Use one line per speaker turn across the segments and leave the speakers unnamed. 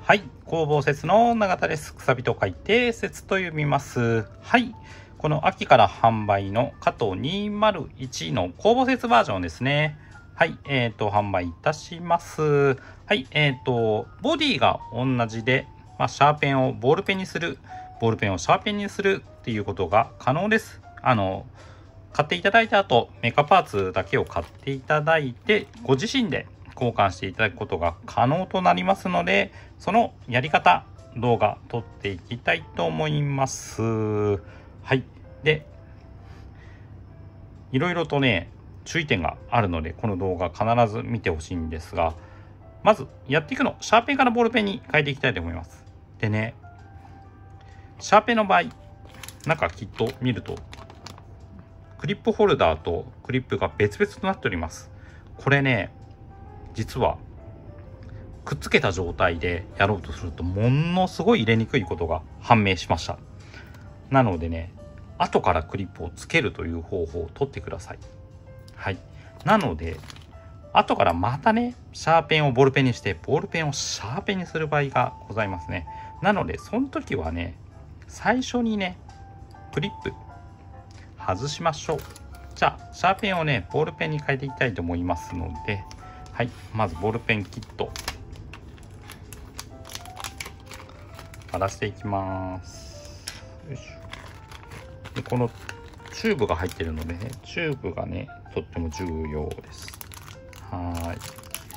はい、工房節の永田です。くさびと書いて節と読みます。はい、この秋から販売の加藤201の工房節バージョンですね。はい、販売いたします。はい、ボディが同じで、シャーペンをボールペンにする、ボールペンをシャーペンにするっていうことが可能です。買っていただいた後、メカパーツだけを買っていただいて、ご自身で交換していただくことが可能となりますので、そのやり方、動画撮っていきたいと思います。はい。で、いろいろとね、注意点があるので、この動画必ず見てほしいんですが、まずやっていくの、シャーペンからボールペンに変えていきたいと思います。でね、シャーペンの場合、中きっと見ると、クリップホルダーとクリップが別々となっております。これね、実はくっつけた状態でやろうとするとものすごい入れにくいことが判明しました。なのでね、後からクリップをつけるという方法を取ってください。はい。なので、後からまたね、シャーペンをボールペンにして、ボールペンをシャーペンにする場合がございますね。なので、その時はね、最初にね、クリップ外しましょう。じゃあ、シャーペンをね、ボールペンに変えていきたいと思いますので、はい、まずボールペンキット出していきます。よいしょ。で、このチューブが入ってるのでね、チューブがね、とっても重要です。はい。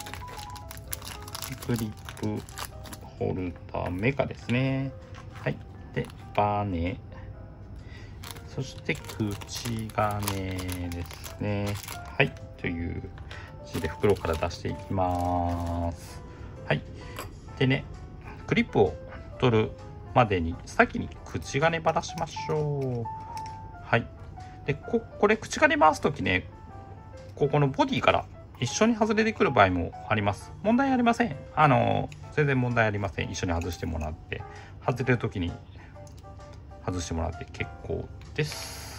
クリップホルダーメカですね。はい。で、バネ。そして口金ですね。はい。という感じで袋から出していきます。はい。でね、クリップを取るまでに先に口金ばらしましょう。はい。で、これ口金回すときね、ここのボディから一緒に外れてくる場合もあります。問題ありません。全然問題ありません。一緒に外してもらって、外れるときに外してもらって結構です。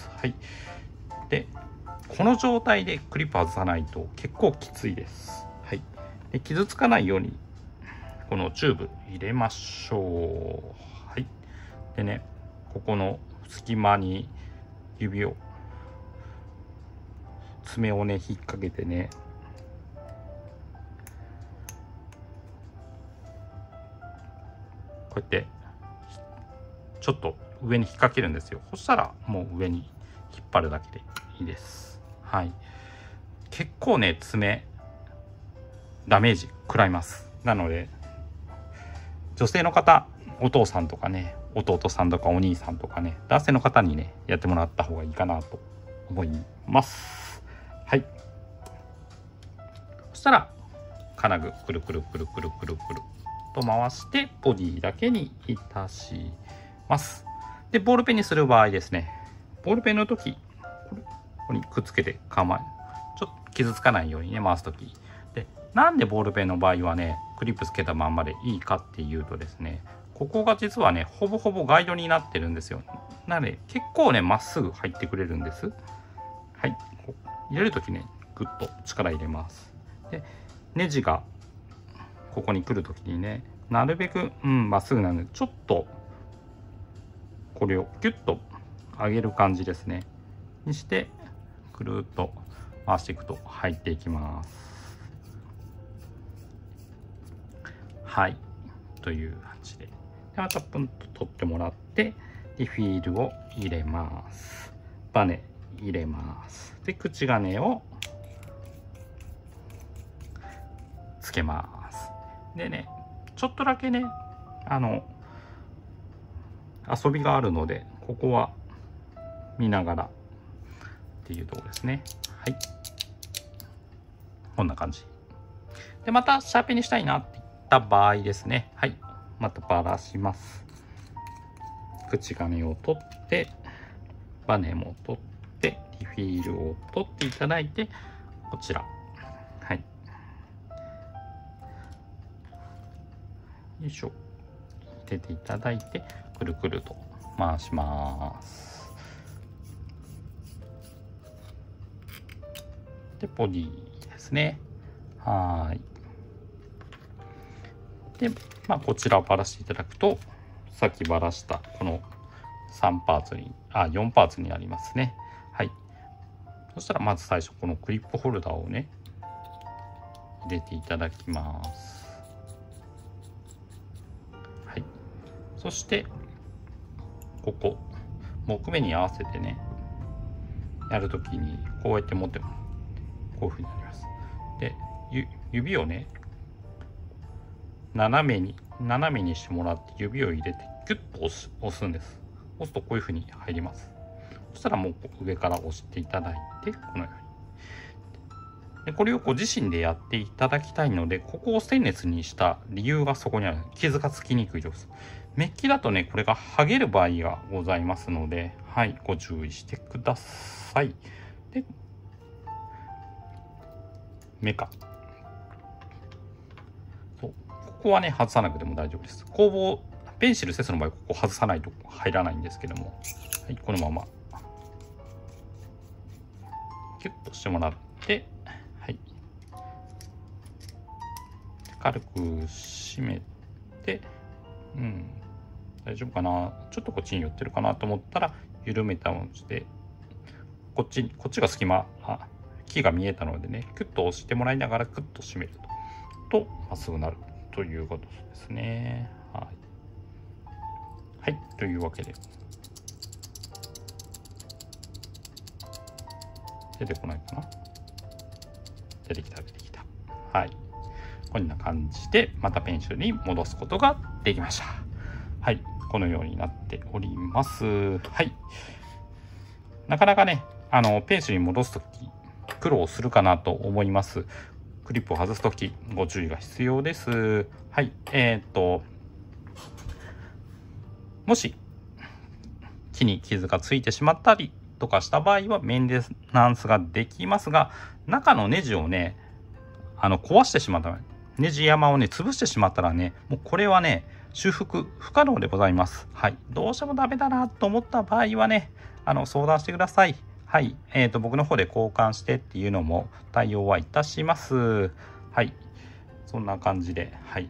はい。で、この状態でクリップ外さないと結構きついです。はい。で、傷つかないようにこのチューブ入れましょう。はい。でね、ここの隙間に指を、爪をね、引っ掛けてね、こうやってちょっと上に引っ掛けるんですよ。そしたらもう上に引っ張るだけでいいです。はい。結構ね、爪ダメージ食らいます。なので、女性の方、お父さんとかね、弟さんとかお兄さんとかね、男性の方にね、やってもらった方がいいかなと思います。はい。そしたら、金具くるくるくるくるくるくると回して、ボディだけにいたします。で、ボールペンにする場合ですね、ボールペンの時、ここにくっつけて構え、ちょっと傷つかないようにね、回す時。で、なんでボールペンの場合はね、クリップつけたまんまでいいかっていうとですね、ここが実はね、ほぼほぼガイドになってるんですよ。なので、結構ね、まっすぐ入ってくれるんです。はい。入れるときね、ぐっと力入れます。で、ネジがここに来るときにね、なるべく、まっすぐなので、ちょっと、これをギュッと上げる感じですね。にして、くるっと回していくと入っていきます。はい。という感じで。で、またプンと取ってもらって、リフィールを入れます。バネ入れます。で、口金をつけます。でね、ちょっとだけね、遊びがあるので、ここは見ながらっていうところですね。はい。こんな感じ。で、またシャーペンにしたいなって言った場合ですね。はい。またばらします。口金を取って、バネも取って、リフィールを取っていただいて、こちら。はい。よいしょ。入れていただいて、くるくると回します。で、ボディですね。はい。 で、こちらをばらしていただくと、さっきばらしたこの4パーツになりますね。はい。そしたらまず最初このクリップホルダーをね、入れていただきます。はい。そして、ここ、木目に合わせてね、やるときにこうやって持ってもこういうふうになります。で、指をね、斜めにしてもらって指を入れてギュッと押すんです。押すとこういうふうに入ります。そしたらもう上から押していただいて、このように。でこれをご自身でやっていただきたいので、ここをステンレスにした理由がそこにある。傷がつきにくいです。メッキだとね、これが剥げる場合がございますので、はい、ご注意してください。で、メカ。ここはね、外さなくても大丈夫です。工房、ペンシルセスの場合、ここ外さないと入らないんですけども、はい、このまま、キュッとしてもらって、はい。軽く締めて、大丈夫かな。ちょっとこっちに寄ってるかなと思ったら、緩めたもので、こっちが隙間、木が見えたのでね、キュッと押してもらいながらクッと締めると、まっすぐなるということですね。はい。はい、というわけで。出てこないかな。出てきた。はい。こんな感じで、またペンシルに戻すことができました。はい。このようになっております。はい。なかなかね、ペンシルに戻すとき、苦労するかなと思います。クリップを外すとき、ご注意が必要です。はい。もし、木に傷がついてしまったりとかした場合は、メンテナンスができますが、中のネジをね、壊してしまったら、ネジ山をね、潰してしまったらね、もうこれはね、修復不可能でございます。はい。どうしてもダメだなと思った場合はね、相談してください。はい。僕の方で交換してっていうのも対応はいたします。はい。そんな感じで、はい。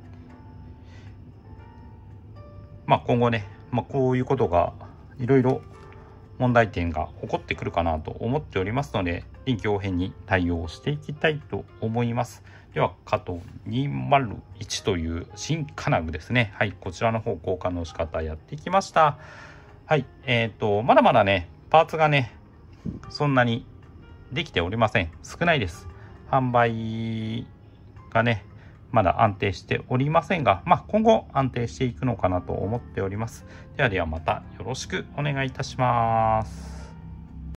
今後ね、こういうことがいろいろ問題点が起こってくるかなと思っておりますので、臨機応変に対応していきたいと思います。では、カト201という新金具ですね。はい、こちらの方交換の仕方やってきました。はい、まだまだね、パーツがね、そんなにできておりません。少ないです。販売がね、まだ安定しておりませんが、今後安定していくのかなと思っております。ではまたよろしくお願いいたします。